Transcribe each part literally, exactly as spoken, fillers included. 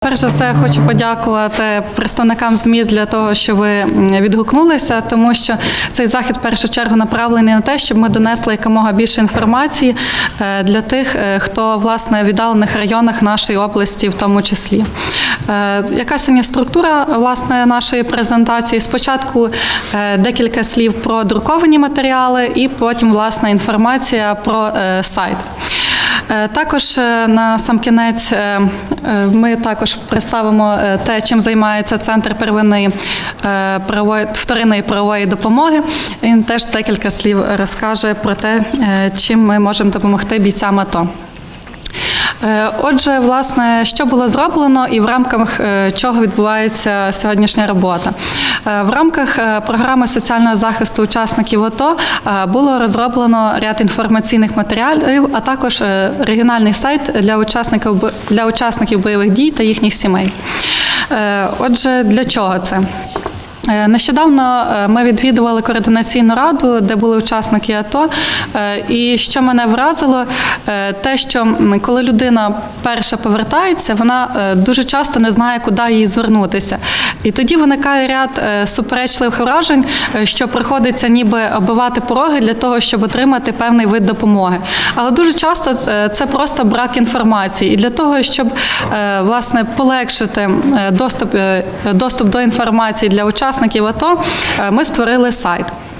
Перш за все, я хочу подякувати представникам ЗМІ для того, що ви відгукнулися, тому що цей захід в першу чергу направлений на те, щоб ми донесли якомога більше інформації для тих, хто, власне, в віддалених районах нашої області в тому числі. Яка сьогодні структура, власне, нашої презентації? Спочатку декілька слів про друковані матеріали і потім, власне, інформація про сайт. Також на сам кінець ми також представимо те, чим займається Центр первинної правової, вторинної правової допомоги. Він теж декілька слів розкаже про те, чим ми можемо допомогти бійцям АТО. Отже, власне, що було зроблено і в рамках чого відбувається сьогоднішня робота. В рамках програми соціального захисту учасників АТО було розроблено ряд інформаційних матеріалів, а також регіональний сайт для учасників, для учасників бойових дій та їхніх сімей. Отже, для чого це? Нещодавно ми відвідували координаційну раду, де були учасники АТО, і що мене вразило, те, що коли людина перша повертається, вона дуже часто не знає, куди їй звернутися. І тоді виникає ряд суперечливих вражень, що приходиться ніби оббивати пороги для того, щоб отримати певний вид допомоги. Але дуже часто це просто брак інформації. І для того, щоб, власне, полегшити доступ, доступ до інформації для учасників, АТО, ми створили сайт,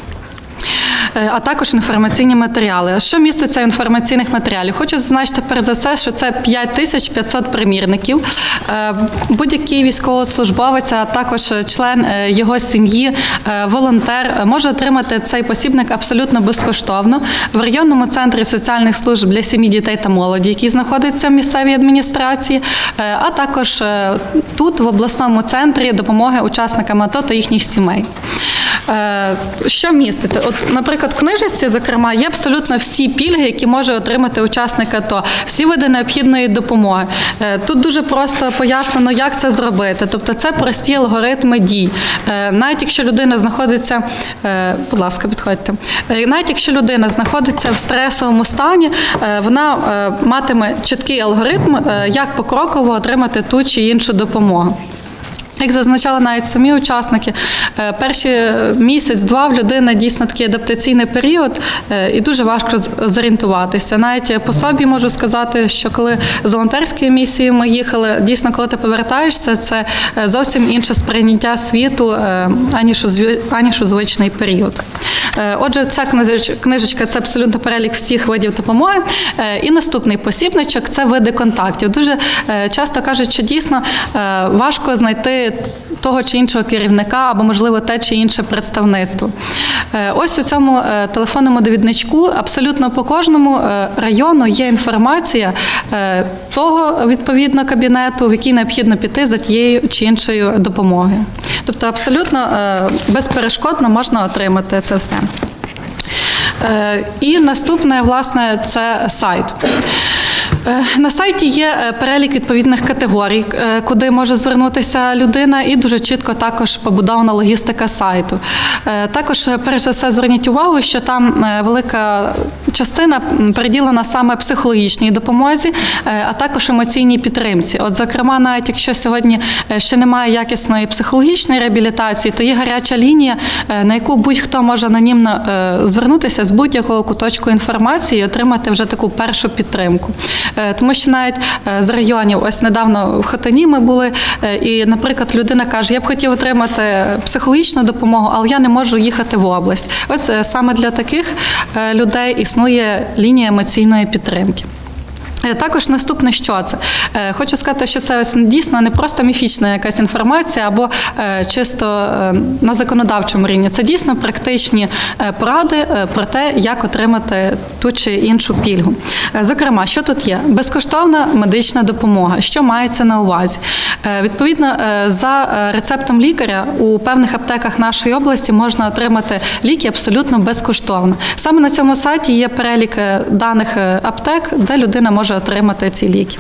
а також інформаційні матеріали. Що міститься в інформаційних матеріалів? Хочу зазначити перш за все, що це п'ять тисяч п'ятсот примірників. Будь-який військовослужбовець, а також член його сім'ї, волонтер може отримати цей посібник абсолютно безкоштовно в районному центрі соціальних служб для сім'ї, дітей та молоді, який знаходиться в місцевій адміністрації, а також тут, в обласному центрі допомоги учасникам АТО та їхніх сімей. Що міститься? От, наприклад, в книжці, зокрема, є абсолютно всі пільги, які може отримати учасник АТО, всі види необхідної допомоги. Тут дуже просто пояснено, як це зробити. Тобто це прості алгоритми дій. Навіть якщо людина знаходиться, будь ласка, підходьте, навіть якщо людина знаходиться в стресовому стані, вона матиме чіткий алгоритм, як покроково отримати ту чи іншу допомогу. Як зазначали навіть самі учасники, перші місяць-два в людини дійсно такий адаптаційний період і дуже важко зорієнтуватися. Навіть по собі можу сказати, що коли з волонтерської місії ми їхали, дійсно, коли ти повертаєшся, це зовсім інше сприйняття світу, аніж у звичний період. Отже, ця книжечка – це абсолютно перелік всіх видів допомоги. І наступний посібничок – це види контактів. Дуже часто кажуть, що дійсно важко знайти того чи іншого керівника або, можливо, те чи інше представництво. Ось у цьому телефонному довідничку абсолютно по кожному району є інформація того, відповідно, кабінету, в який необхідно піти за тією чи іншою допомогою. Тобто абсолютно безперешкодно можна отримати це все. І наступне, власне, це сайт. На сайті є перелік відповідних категорій, куди може звернутися людина, і дуже чітко також побудована логістика сайту. Також, перш за все, зверніть увагу, що там велика частина приділена саме психологічній допомозі, а також емоційній підтримці. От, зокрема, навіть якщо сьогодні ще немає якісної психологічної реабілітації, то є гаряча лінія, на яку будь-хто може анонімно звернутися з будь-якого куточку інформації і отримати вже таку першу підтримку. Тому що навіть з районів, ось недавно в Хотині ми були, і, наприклад, людина каже, я б хотів отримати психологічну допомогу, але я не можу їхати в область. Ось саме для таких людей існує лінія емоційної підтримки. Також наступне, що це? Хочу сказати, що це ось дійсно не просто міфічна якась інформація або чисто на законодавчому рівні. Це дійсно практичні поради про те, як отримати ту чи іншу пільгу. Зокрема, що тут є? Безкоштовна медична допомога. Що мається на увазі? Відповідно, за рецептом лікаря у певних аптеках нашої області можна отримати ліки абсолютно безкоштовно. Саме на цьому сайті є перелік даних аптек, де людина може отримати ці ліки.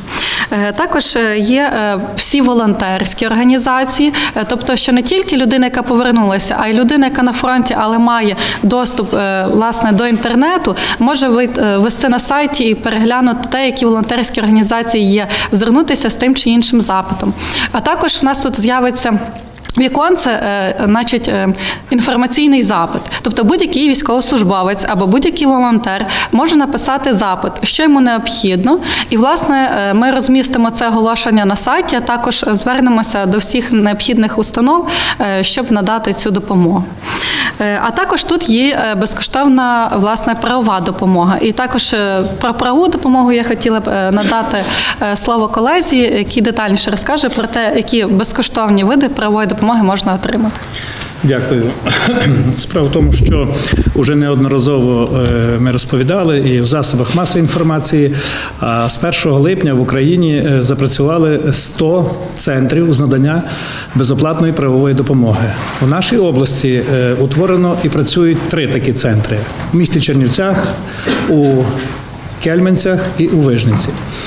Також є всі волонтерські організації, тобто, що не тільки людина, яка повернулася, а й людина, яка на фронті, але має доступ, власне, до інтернету, може ввести на сайті і переглянути те, які волонтерські організації є, звернутися з тим чи іншим запитом. А також у нас тут з'явиться віконце, значить, інформаційний запит. Тобто будь-який військовослужбовець або будь-який волонтер може написати запит, що йому необхідно. І, власне, ми розмістимо це оголошення на сайті, а також звернемося до всіх необхідних установ, щоб надати цю допомогу. А також тут є безкоштовна, власне, правова допомога. І також про правову допомогу я хотіла б надати слово колезі, який детальніше розкаже про те, які безкоштовні види правової допомоги можна отримати. Дякую. Справа в тому, що вже неодноразово ми розповідали і в засобах масової інформації, з першого липня в Україні запрацювали сто центрів з надання безоплатної правової допомоги. У нашій області утворено і працюють три такі центри – в місті Чернівцях, у Кельменцях і у Вижниці.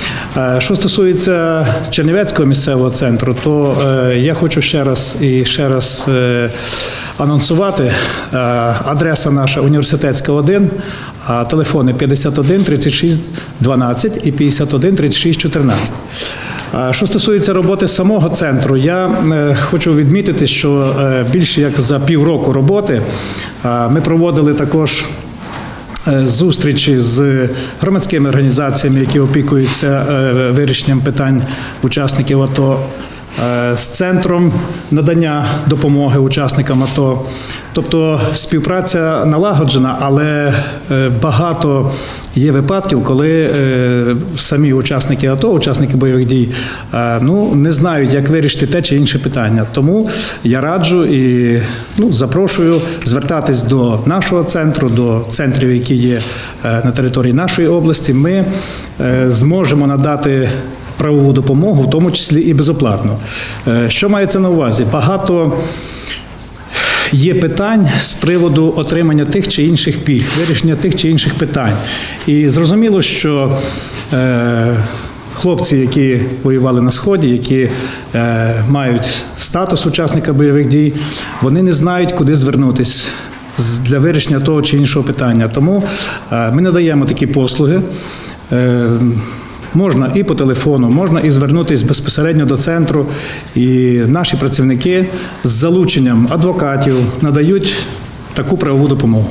Що стосується Чернівецького місцевого центру, то я хочу ще раз і ще раз анонсувати. Адреса наша Університетська, один, телефони п'ятдесят один тридцять шість дванадцять і п'ятдесят один тридцять шість чотирнадцять. Що стосується роботи самого центру, я хочу відмітити, що більше як за півроку роботи ми проводили також зустрічі з громадськими організаціями, які опікуються вирішенням питань учасників АТО, з центром надання допомоги учасникам АТО. Тобто співпраця налагоджена, але багато є випадків, коли самі учасники АТО, учасники бойових дій, ну, не знають, як вирішити те чи інше питання. Тому я раджу і ну, запрошую звертатись до нашого центру, до центрів, які є на території нашої області. Ми зможемо надати правову допомогу, в тому числі і безоплатно. Що мається на увазі? Багато є питань з приводу отримання тих чи інших пільг, вирішення тих чи інших питань. І зрозуміло, що е, хлопці, які воювали на Сході, які е, мають статус учасника бойових дій, вони не знають, куди звернутися для вирішення того чи іншого питання. Тому е, ми надаємо такі послуги. Е, Можна і по телефону, можна і звернутися безпосередньо до центру. І наші працівники з залученням адвокатів надають таку правову допомогу.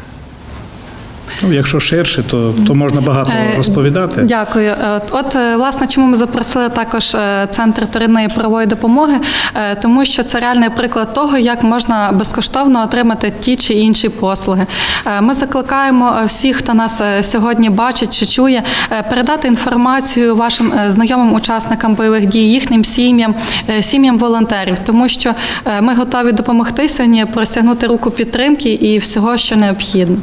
Ну, якщо ширше, то, то можна багато розповідати. Дякую. От, власне, чому ми запросили також Центр вторинної правової допомоги, тому що це реальний приклад того, як можна безкоштовно отримати ті чи інші послуги. Ми закликаємо всіх, хто нас сьогодні бачить чи чує, передати інформацію вашим знайомим учасникам бойових дій, їхнім сім'ям, сім'ям волонтерів, тому що ми готові допомогти сьогодні, простягнути руку підтримки і всього, що необхідно.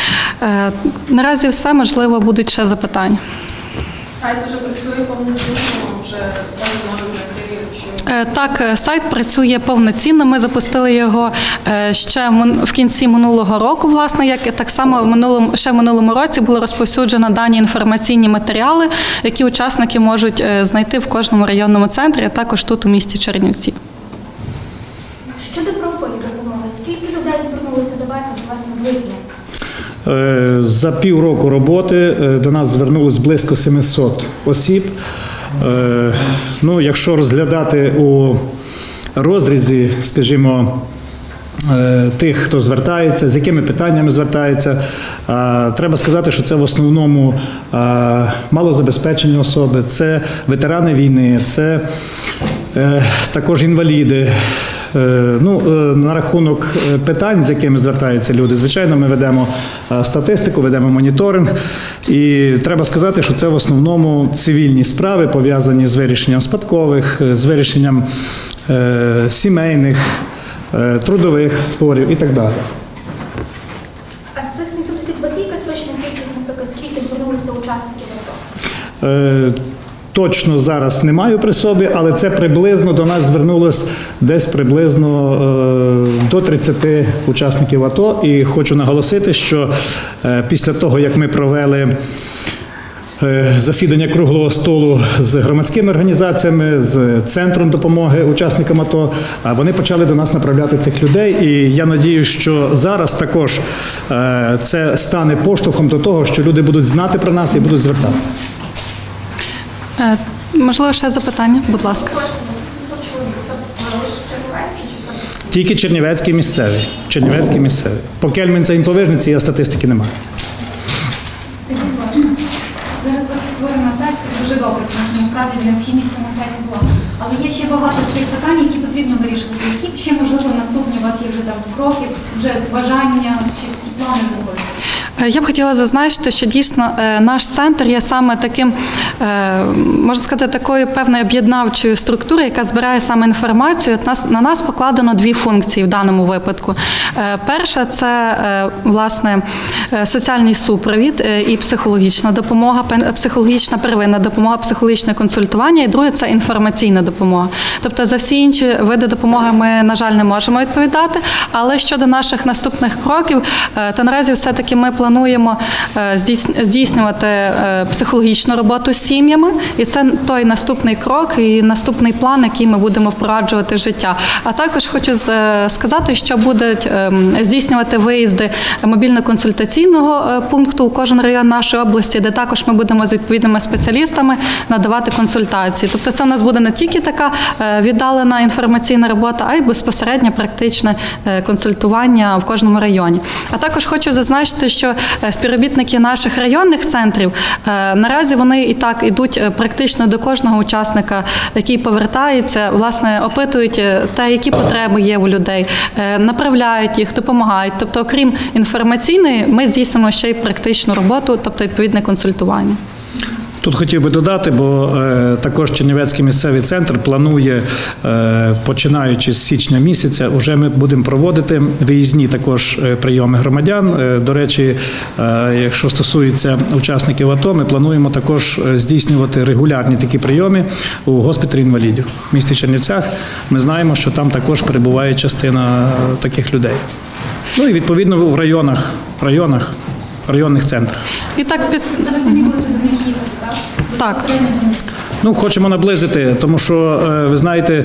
Наразі все, можливо, будуть ще запитання. Сайт вже працює повноцінно, вже можна знайти, що... Так, сайт працює повноцінно. Ми запустили його ще в кінці минулого року, власне, як так само в минулому, ще в минулому році було розповсюджено дані інформаційні матеріали, які учасники можуть знайти в кожному районному центрі, а також тут у місті Чернівці. Щодо правової допомоги, скільки людей звернулося до вас від вас на звільнення? За півроку роботи до нас звернулось близько сімсот осіб. Ну, якщо розглядати у розрізі, скажімо, тих, хто звертається, з якими питаннями звертається, треба сказати, що це в основному малозабезпечені особи, це ветерани війни, це також інваліди. Ну, на рахунок питань, з якими звертаються люди, звичайно, ми ведемо статистику, ведемо моніторинг. І треба сказати, що це в основному цивільні справи, пов'язані з вирішенням спадкових, з вирішенням е, сімейних, е, трудових спорів і так далі. А з цих сімсот осіб у вас є якась точна кількість, наприклад, скільки звернулося учасників АТО? Е, Точно зараз не маю при собі, але це приблизно до нас звернулось десь приблизно е, до тридцяти учасників АТО. І хочу наголосити, що е, після того, як ми провели засідання круглого столу з громадськими організаціями, з центром допомоги учасникам АТО. Вони почали до нас направляти цих людей, і я надіюсь, що зараз також це стане поштовхом до того, що люди будуть знати про нас і будуть звертатися. Можливо, ще запитання? Будь ласка. сімсот чоловік, це лише чернівецький чи це? Тільки чернівецький місцевий. Чернівецький місцевий. По Кельменця і по Вижниці я статистики немає. Скажіть, будь ласка, зараз от створено сайт, це дуже добре, тому що насправді необхідність в цьому сайті була. Але є ще багато таких питань, які потрібно вирішувати. Які ще, можливо, наступні у вас є вже там кроки, вже бажання чи плани зробити? Я б хотіла зазначити, що дійсно наш центр є саме таким, можна сказати, такою певною об'єднавчою структурою, яка збирає саме інформацію. На нас покладено дві функції в даному випадку. Перша – це, власне, соціальний супровід і психологічна допомога, психологічна первинна допомога, психологічне консультування, і друге – це інформаційна допомога. Тобто за всі інші види допомоги ми, на жаль, не можемо відповідати, але щодо наших наступних кроків, то наразі все-таки ми плануємо Плануємо здійснювати психологічну роботу з сім'ями, і це той наступний крок і наступний план, який ми будемо впроваджувати в життя. А також хочу сказати, що будуть здійснювати виїзди мобільно-консультаційного пункту у кожен район нашої області, де також ми будемо з відповідними спеціалістами надавати консультації. Тобто це у нас буде не тільки така віддалена інформаційна робота, а й безпосередньо практичне консультування в кожному районі. А також хочу зазначити, що співробітники наших районних центрів, наразі вони і так ідуть практично до кожного учасника, який повертається, власне, опитують те, які потреби є у людей, направляють їх, допомагають. Тобто, окрім інформаційної, ми здійснюємо ще й практичну роботу, тобто відповідне консультування. Тут хотів би додати, бо е, також Чернівецький місцевий центр планує, е, починаючи з січня місяця, вже ми будемо проводити виїзні також прийоми громадян. Е, до речі, е, якщо стосується учасників АТО, ми плануємо також здійснювати регулярні такі прийоми у госпіталі інвалідів в місті Чернівцях. Ми знаємо, що там також перебуває частина таких людей. Ну і відповідно в районах, в районах, в районних центрах. І так під... Ви самі будете до них їхати, так? Так. Ну, хочемо наблизити, тому що, ви знаєте,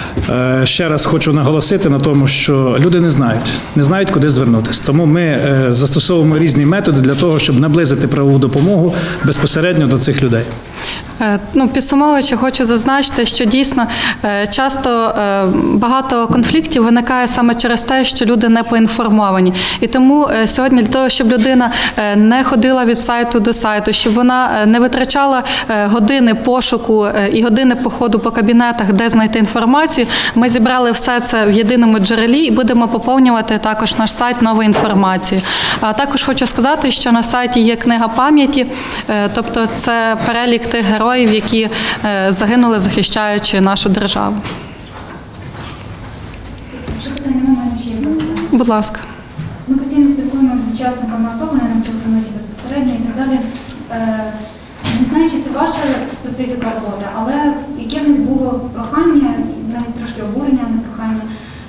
ще раз хочу наголосити на тому, що люди не знають, не знають, куди звернутися. Тому ми застосовуємо різні методи для того, щоб наблизити правову допомогу безпосередньо до цих людей. Ну, підсумовуючи, хочу зазначити, що дійсно часто багато конфліктів виникає саме через те, що люди не поінформовані. І тому сьогодні для того, щоб людина не ходила від сайту до сайту, щоб вона не витрачала години пошуку і години походу по кабінетах, де знайти інформацію, ми зібрали все це в єдиному джерелі і будемо поповнювати також наш сайт новою інформацією. А також хочу сказати, що на сайті є книга пам'яті, тобто це перелік тих героїв, які загинули, захищаючи нашу державу. Якщо питань немає, в мене ще є питання. Будь ласка. Ми постійно спілкуємося з учасниками АТО, вони нам телефонують безпосередньо і так далі. Не знаю, чи це ваша специфіка роботи, але яке в них було прохання, навіть трошки обурення, не прохання.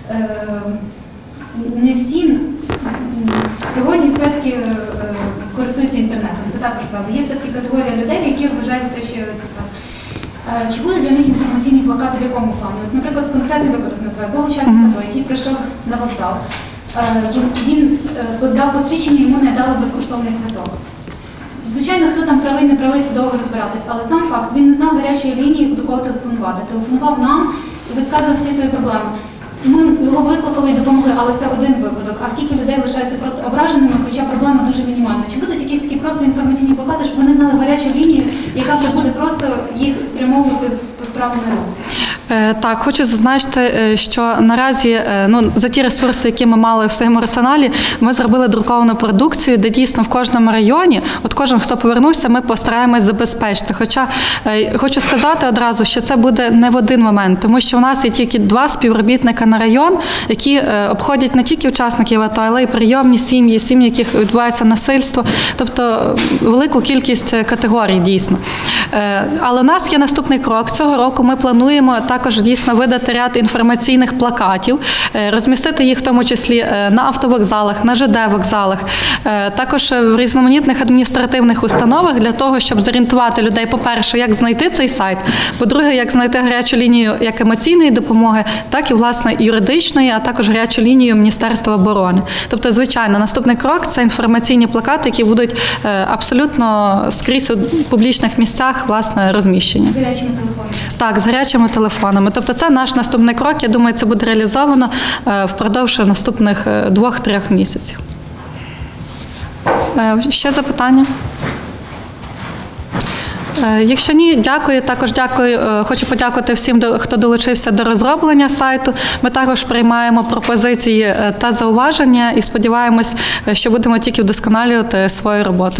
Не всі сьогодні все-таки користуються інтернетом, це також правда. Є все-таки категорія людей, які вважаються ще так. Чи буде для них інформаційний плакат в якому плані? От, наприклад, конкретний випадок називаю. Був учасник АТО, який прийшов на вокзал. Він подав посвідчення, йому не дали безкоштовний квиток. Звичайно, хто там правий, не правий, це довго розбиратись, але сам факт, він не знав гарячої лінії, до кого телефонувати. Телефонував нам і висказував всі свої проблеми. Ми його вислухали і допомогли, але це один випадок. А скільки людей лишаються просто ображеними, хоча проблема дуже мінімальна. Чи будуть якісь такі просто інформаційні плакати, щоб вони знали гарячу лінію, яка це буде просто їх спрямовувати в правильне русло? Так, хочу зазначити, що наразі ну, за ті ресурси, які ми мали в своєму арсеналі, ми зробили друковану продукцію, де дійсно в кожному районі, от кожен, хто повернувся, ми постараємось забезпечити. Хоча хочу сказати одразу, що це буде не в один момент, тому що у нас є тільки два співробітника на район, які обходять не тільки учасників АТО, але й прийомні сім'ї, сім'ї, яких відбувається насильство, тобто велику кількість категорій дійсно. Але у нас є наступний крок. Цього року ми плануємо так також дійсно видати ряд інформаційних плакатів, е, розмістити їх в тому числі е, на автовокзалах, на ЖД вокзалах, е, також в різноманітних адміністративних установах для того, щоб зорієнтувати людей, по-перше, як знайти цей сайт, по-друге, як знайти гарячу лінію як емоційної допомоги, так і, власне, юридичної, а також гарячу лінію Міністерства оборони. Тобто, звичайно, наступний крок – це інформаційні плакати, які будуть е, абсолютно скрізь у публічних місцях, власне, розміщені. З гарячими телефонами. Так, з гарячими телефонами. Тобто це наш наступний крок. Я думаю, це буде реалізовано е, впродовж наступних е, двох-трьох місяців. Е, Ще запитання? Е, Якщо ні, дякую. Також дякую. е, Хочу подякувати всім, до- хто долучився до розроблення сайту. Ми також приймаємо пропозиції е, та зауваження і сподіваємось, е, що будемо тільки вдосконалювати свою роботу.